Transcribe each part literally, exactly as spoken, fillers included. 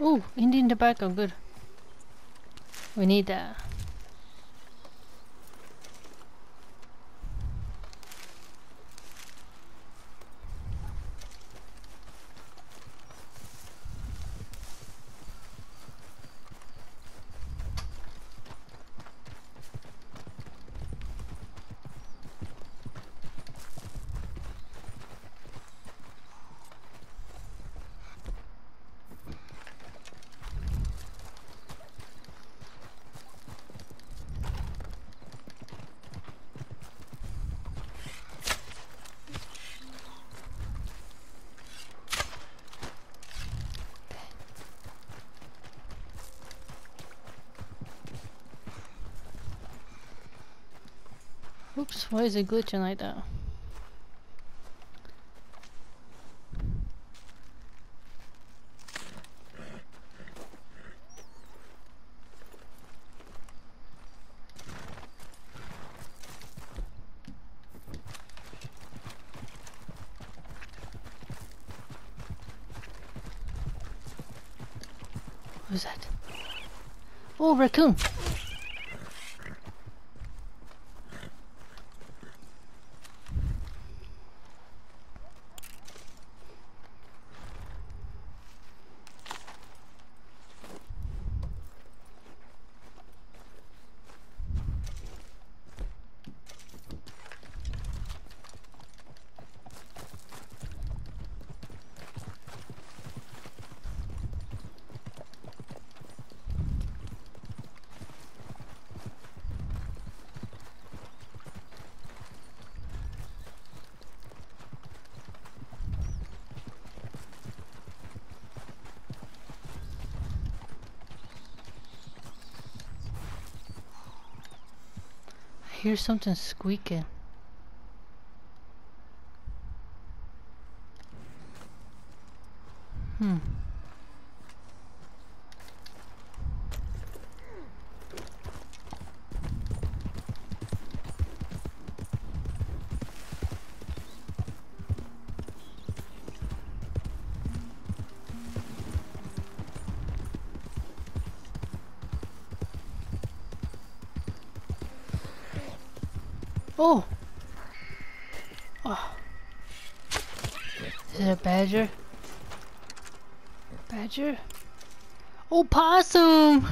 Ooh, Indian tobacco, good. We need that. Oops, why is it glitching like that? What was that? Oh, raccoon! I hear something squeaking. Hmm. Oh! Oh. Is it a badger? Badger? Oh, possum!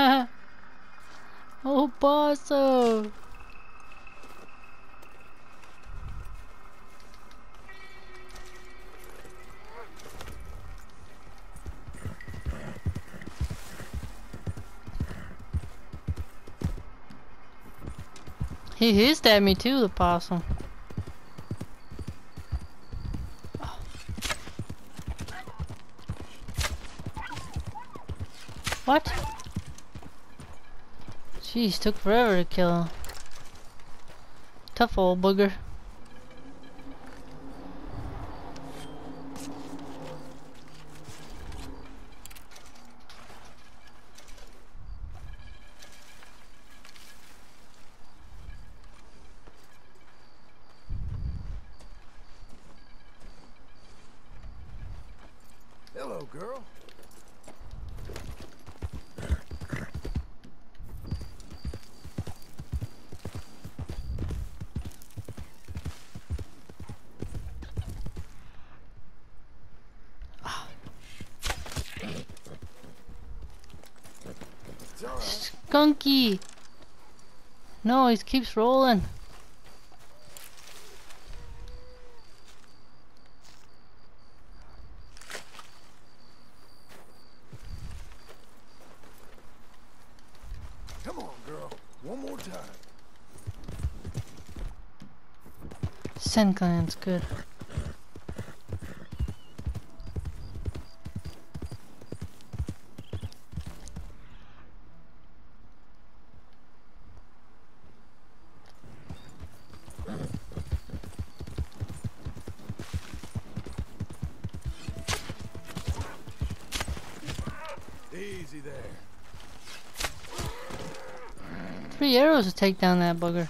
Oh, possum! He hissed at me too, the possum. What? Jeez, took forever to kill him. Tough old booger. Hello, girl. It's all right. Skunky! No, he keeps rolling. Come on, girl. One more time. Senclan's good. Easy there. Three arrows to take down that bugger.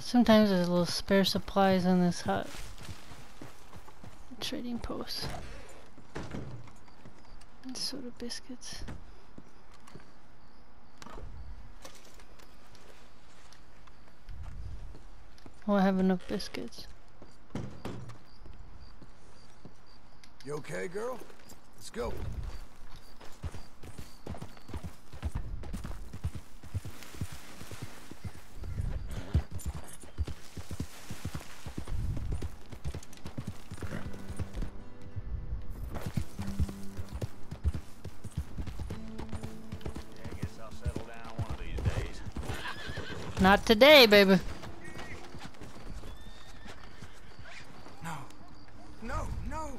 Sometimes there's little spare supplies in this hut. Trading post. And soda biscuits. Oh, I have enough biscuits. You okay, girl? Let's go. Not today, baby. No. No, no.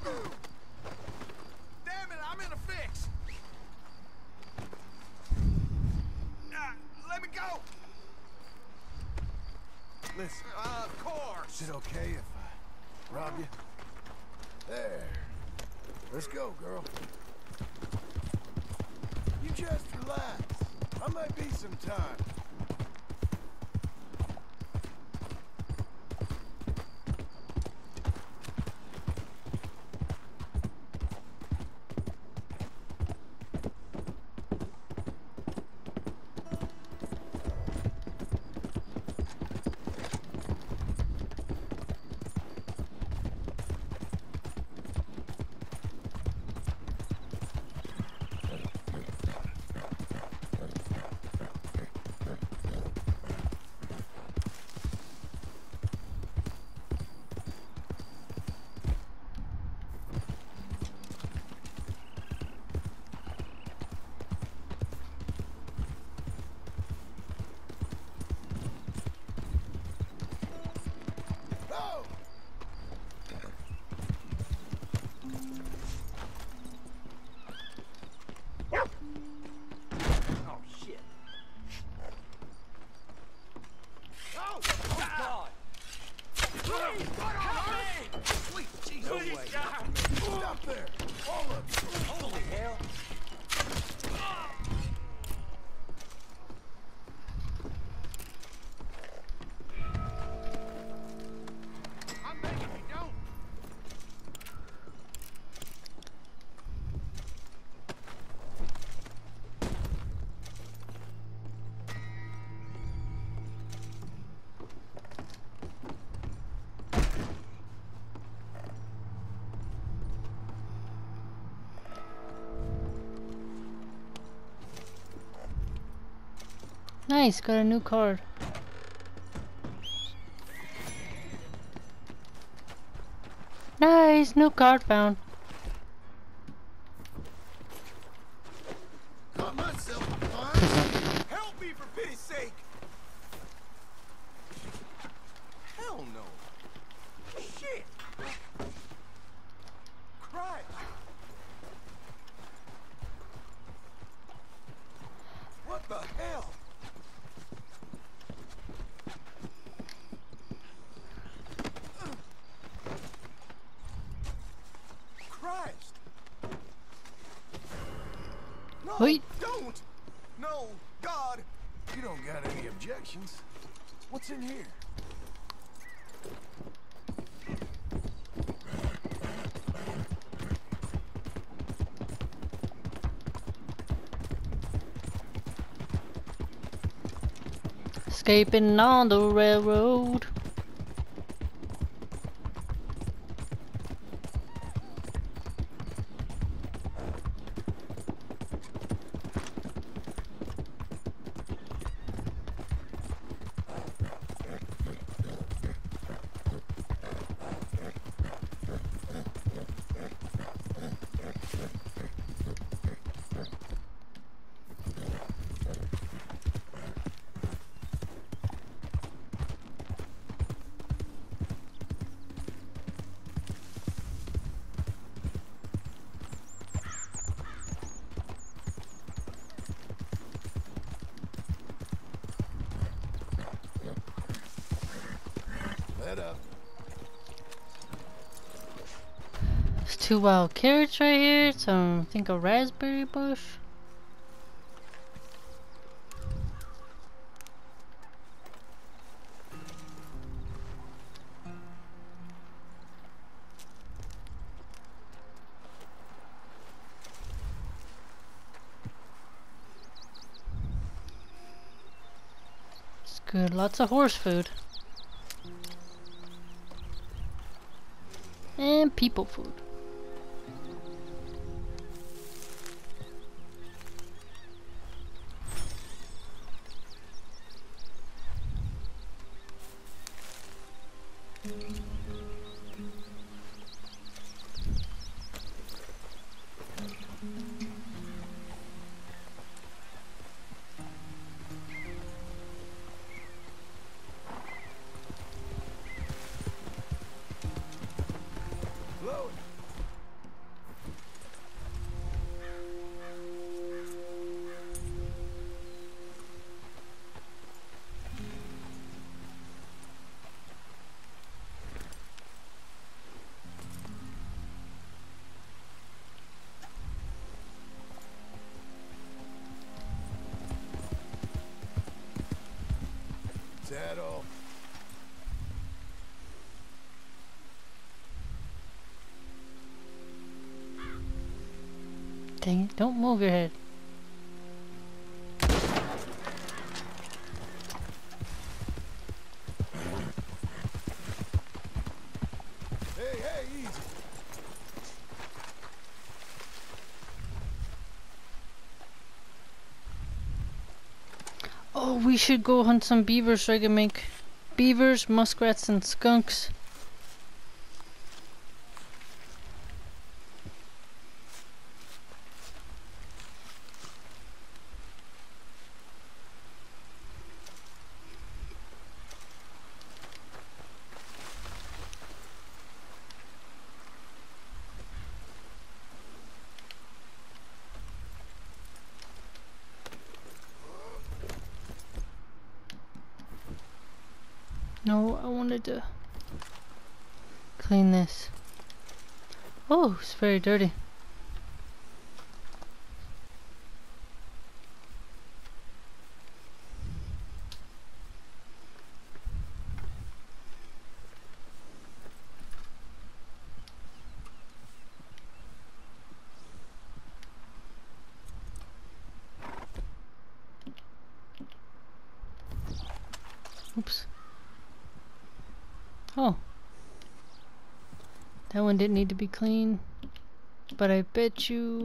Damn it, I'm in a fix. Ah, let me go. Listen. Uh, of course. Is it okay if I rob you? There. Let's go, girl. You just relax. I might be some time. Nice, got a new card. Nice, new card found. Got myself a fine. Help me for pity's sake. Hell no. Shit. Christ. What the hell? Christ. No, Wait. don't. No, God. You don't got any objections. What's in here? Escaping on the railroad. Let up. There's two wild carrots right here. Some, I think, a raspberry bush. Good, lots of horse food. And people food. Load. Saddle. Dang it, don't move your head. Hey, hey, easy. Oh, we should go hunt some beavers so I can make beavers, muskrats, and skunks. No, I wanted to clean this. Oh, it's very dirty. Oops. Oh. That one didn't need to be clean. But I bet you...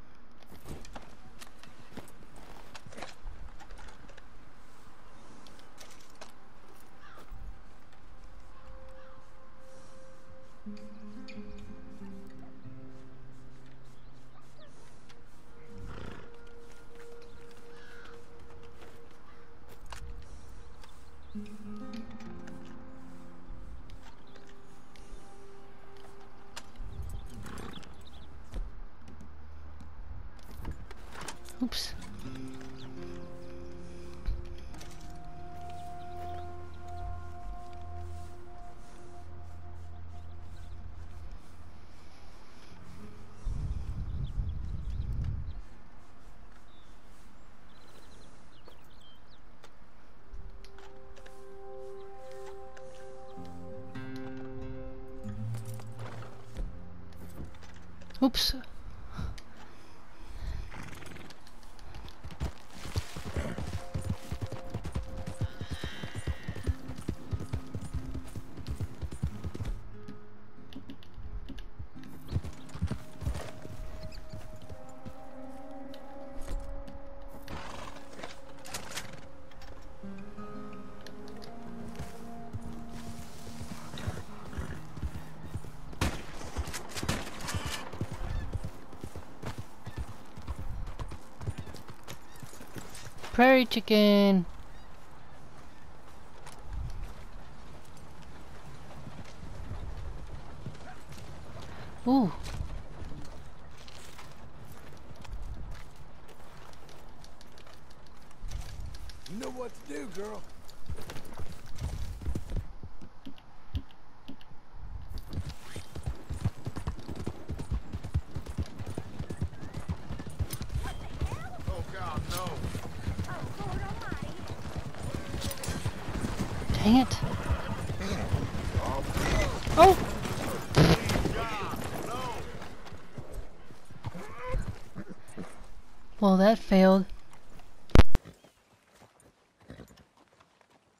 Oops. Oops. Prairie chicken. Ooh. You know what to do, girl. Oh God, no. Dang it. Oh! Well, that failed.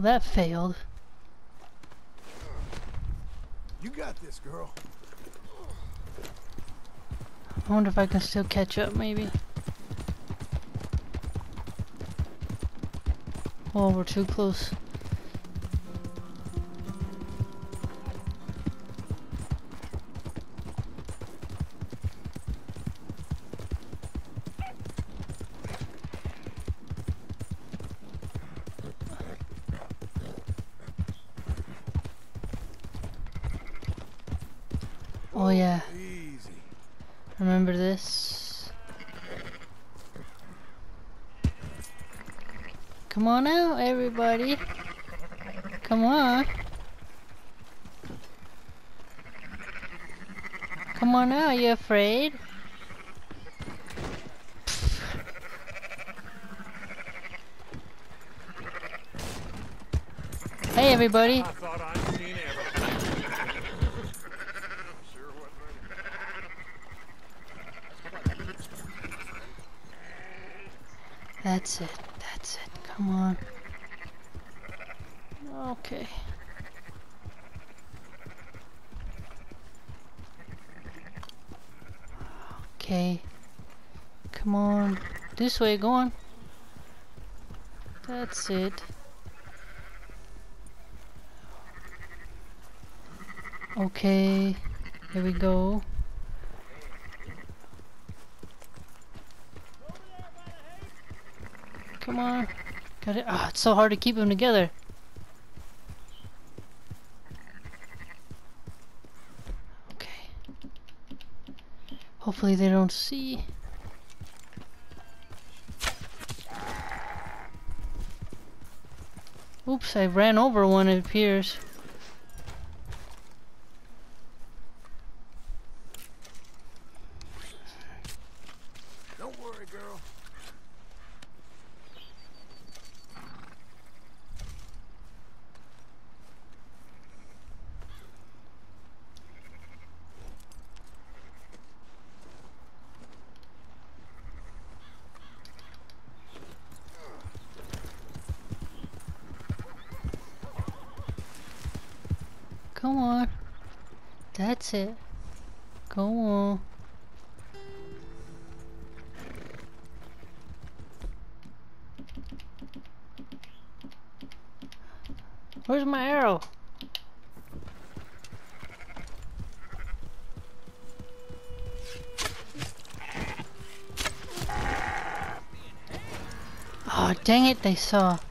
Well, that failed. You got this, girl. I wonder if I can still catch up, maybe. Oh, we're too close. Oh yeah, Easy. remember this? Come on out, everybody. Come on. Come on out, you afraid? Hey everybody. I thought I'd seen everything. Sure wasn't ready. That's it, that's it, come on. Okay. Okay. Come on. This way, go on. That's it. Okay. Here we go. Come on. Got it. Ah, it's so hard to keep them together. Okay. Hopefully they don't see. Oops, I ran over one, it appears. Don't worry, girl. Come on. That's it. Go on. Where's my arrow? Oh, dang it, they saw.